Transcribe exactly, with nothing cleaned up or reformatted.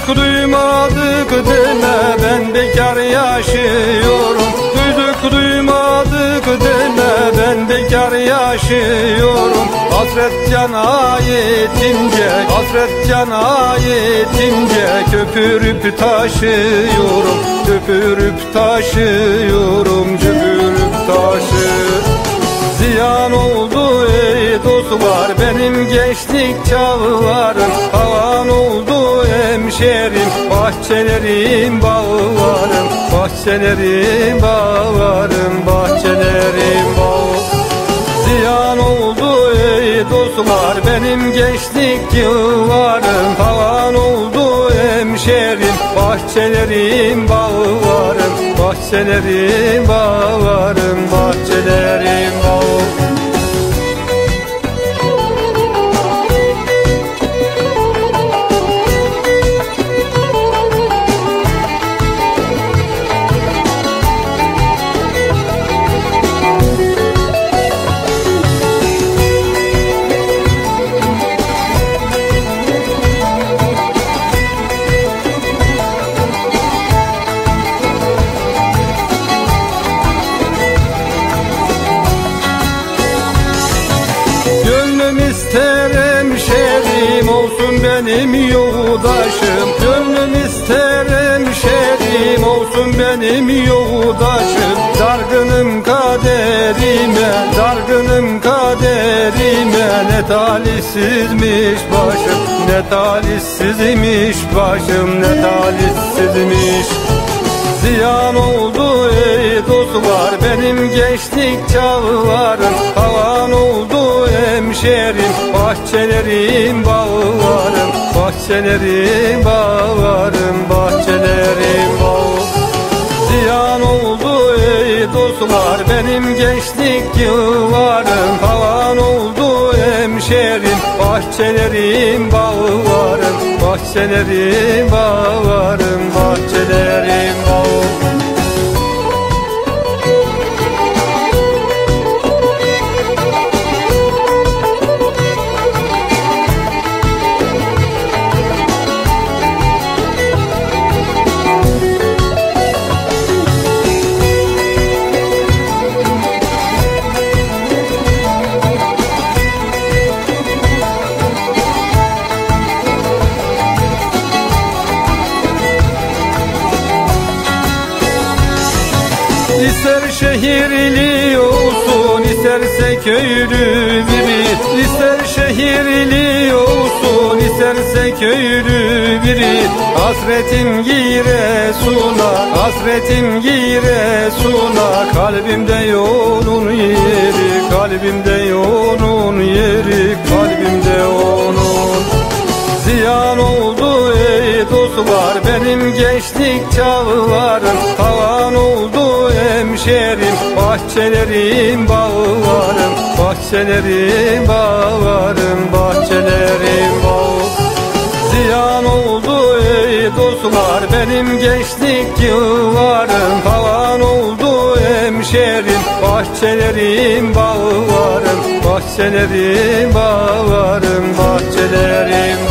Duyduk duymadık deme, ben bekar yaşıyorum. Duyduk duymadık deme, ben bekar yaşıyorum. Hasret cana yetince, hasret cana yetince köpürüp taşıyorum, köpürüp taşıyorum, köpürüp taşıyorum. Ziyan oldu ey dostlar benim gençlik çağlarım. Havan oldu hemşerim, bahçelerim bağlarım, bahçelerim bağlarım, bahçelerim bağlarım. Ziyan oldu ey dostlar benim gençlik yıllarım. Havan oldu hemşerim, bahçelerim bağlarım, bahçelerim bağlarım, bahçelerim bağlarım. İsterim şerim olsun benim yoldaşım. Gönlüm isterim şerim olsun benim yoldaşım. Dargınım kaderime, dargınım kaderime. Ne talihsizmiş başım, ne talihsizmiş başım, ne talihsizmiş. Ziyan oldu ey dostlar benim gençlik çağlarım. Havan oldu hemşerim, bahçelerim bağlarım, bahçelerim bağlarım, bahçelerim bağlarım. Ziyan oldu ey dostlar benim gençlik yıllarım. Havan oldu hemşerim, bahçelerim bağlarım, bahçelerim bağlarım, bahçelerim bağlarım. İster şehirli olsun, isterse köylü biri. İster şehirli olsun, isterse köylü biri. Hasretim Giresun'a, hasretim Giresun'a. Kalbimde onun yeri, kalbimde onun yeri, kalbimde onun. Ziyan oldu ey dostlar benim gençlik çağlarım. Havan oldu hemşerim, bahçelerim bağlarım, bahçelerim bağlarım, bahçelerim bağlarım. Ziyan oldu ey dostlar benim gençlik yıllarım. Havan oldu hemşerim, bahçelerim bağlarım, bahçelerim bağlarım, bahçelerim.